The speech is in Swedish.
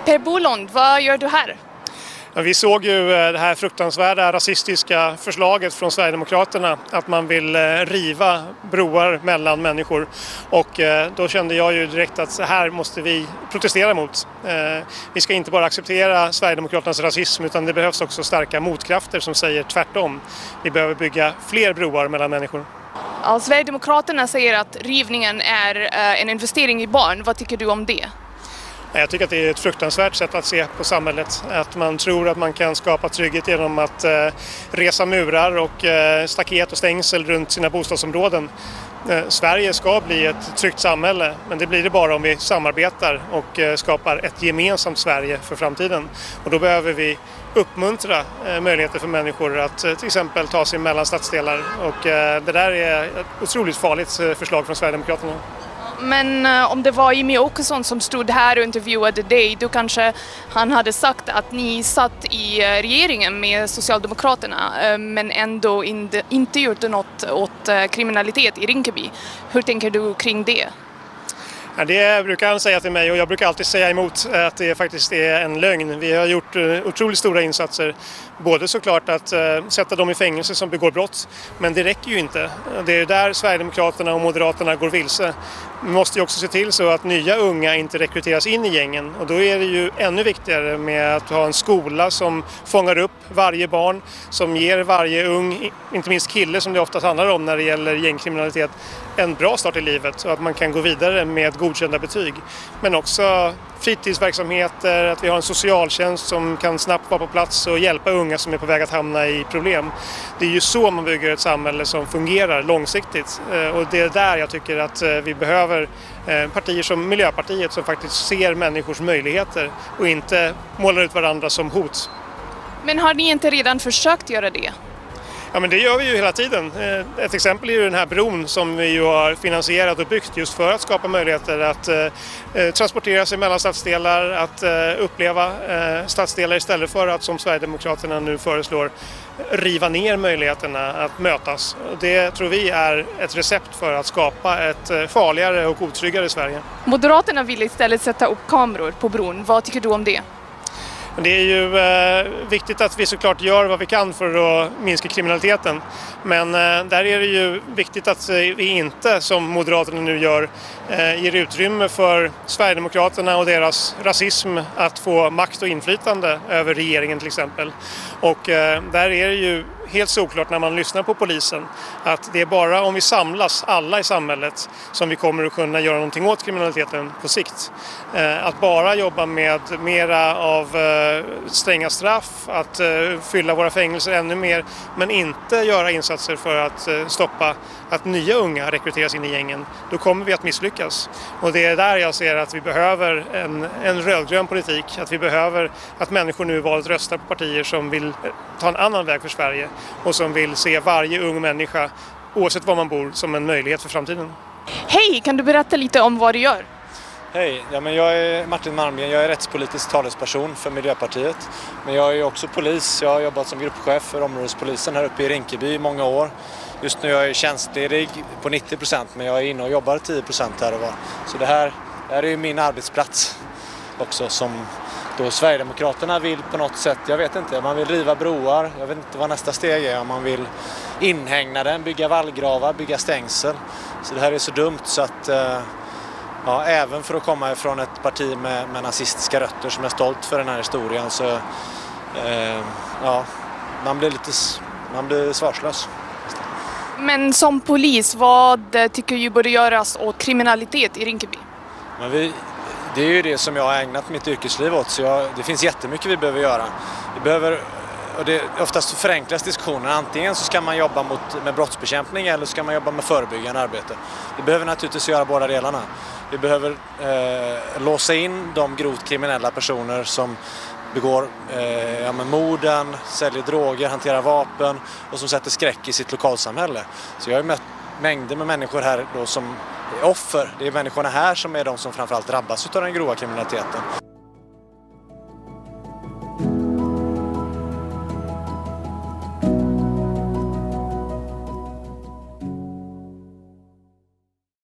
Per Bolund, vad gör du här? Ja, vi såg ju det här fruktansvärda rasistiska förslaget från Sverigedemokraterna att man vill riva broar mellan människor, och då kände jag ju direkt att så här måste vi protestera mot. Vi ska inte bara acceptera Sverigedemokraternas rasism, utan det behövs också starka motkrafter som säger tvärtom. Vi behöver bygga fler broar mellan människor. Ja, Sverigedemokraterna säger att rivningen är en investering i barn. Vad tycker du om det? Jag tycker att det är ett fruktansvärt sätt att se på samhället. Att man tror att man kan skapa trygghet genom att resa murar och staket och stängsel runt sina bostadsområden. Sverige ska bli ett tryggt samhälle, men det blir det bara om vi samarbetar och skapar ett gemensamt Sverige för framtiden. Och då behöver vi uppmuntra möjligheter för människor att till exempel ta sig mellan stadsdelar. Och det där är ett otroligt farligt förslag från Sverigedemokraterna. Men om det var Jimmie Åkesson som stod här och intervjuade dig, då kanske han hade sagt att ni satt i regeringen med Socialdemokraterna men ändå inte gjort något åt kriminalitet i Rinkeby. Hur tänker du kring det? Ja, det brukar han säga till mig, och jag brukar alltid säga emot att det faktiskt är en lögn. Vi har gjort otroligt stora insatser. Både såklart att sätta dem i fängelse som begår brott, men det räcker ju inte. Det är där Sverigedemokraterna och Moderaterna går vilse. Vi måste ju också se till så att nya unga inte rekryteras in i gängen, och då är det ju ännu viktigare med att ha en skola som fångar upp varje barn, som ger varje ung, inte minst kille som det oftast handlar om när det gäller gängkriminalitet, en bra start i livet så att man kan gå vidare med godkända betyg. Men också fritidsverksamheter, att vi har en socialtjänst som kan snabbt vara på plats och hjälpa unga som är på väg att hamna i problem. Det är ju så man bygger ett samhälle som fungerar långsiktigt, och det är där jag tycker att vi behöver partier som Miljöpartiet som faktiskt ser människors möjligheter och inte målar ut varandra som hot. Men har ni inte redan försökt göra det? Ja, men det gör vi ju hela tiden. Ett exempel är ju den här bron som vi ju har finansierat och byggt just för att skapa möjligheter att transportera sig mellan stadsdelar, att uppleva stadsdelar istället för att, som Sverigedemokraterna nu föreslår, riva ner möjligheterna att mötas. Det tror vi är ett recept för att skapa ett farligare och otryggare Sverige. Moderaterna vill istället sätta upp kameror på bron. Vad tycker du om det? Det är ju viktigt att vi såklart gör vad vi kan för att minska kriminaliteten. Men där är det ju viktigt att vi inte, som Moderaterna nu gör, ger utrymme för Sverigedemokraterna och deras rasism att få makt och inflytande över regeringen till exempel. Och där är det ju helt såklart när man lyssnar på polisen att det är bara om vi samlas alla i samhället som vi kommer att kunna göra någonting åt kriminaliteten på sikt. Att bara jobba med mera av stränga straff, att fylla våra fängelser ännu mer, men inte göra insatser för att stoppa att nya unga rekryteras in i gängen, då kommer vi att misslyckas. Och det är där jag ser att vi behöver en rödgrön politik, att vi behöver att människor nu valt rösta på partier som vill ta en annan väg för Sverige och som vill se varje ung människa, oavsett var man bor, som en möjlighet för framtiden. Hej, kan du berätta lite om vad du gör? Hej, jag är Martin Malmgren, jag är rättspolitisk talesperson för Miljöpartiet. Men jag är också polis, jag har jobbat som gruppchef för områdespolisen här uppe i Rinkeby i många år. Just nu är jag tjänstledig på 90%, men jag är inne och jobbar 10% här och var. Så det här är ju min arbetsplats också, som då Sverigedemokraterna vill på något sätt, jag vet inte, man vill riva broar, jag vet inte vad nästa steg är, om man vill inhägna den, bygga vallgravar, bygga stängsel. Så det här är så dumt så att, ja, även för att komma ifrån ett parti med nazistiska rötter som är stolt för den här historien, så ja, man blir svarslös. Men som polis, vad tycker du borde göras åt kriminalitet i Rinkeby? Men det är ju det som jag har ägnat mitt yrkesliv åt, så det finns jättemycket vi behöver göra. Och det oftast förenklas diskussionen. Antingen så ska man jobba med brottsbekämpning eller så ska man jobba med förebyggande arbete. Vi behöver naturligtvis göra båda delarna. Vi behöver låsa in de grovt kriminella personer som begår morden, säljer droger, hanterar vapen och som sätter skräck i sitt lokalsamhälle. Så jag har mött mängder med människor här då som är offer. Det är människorna här som är de som framförallt drabbas av den grova kriminaliteten.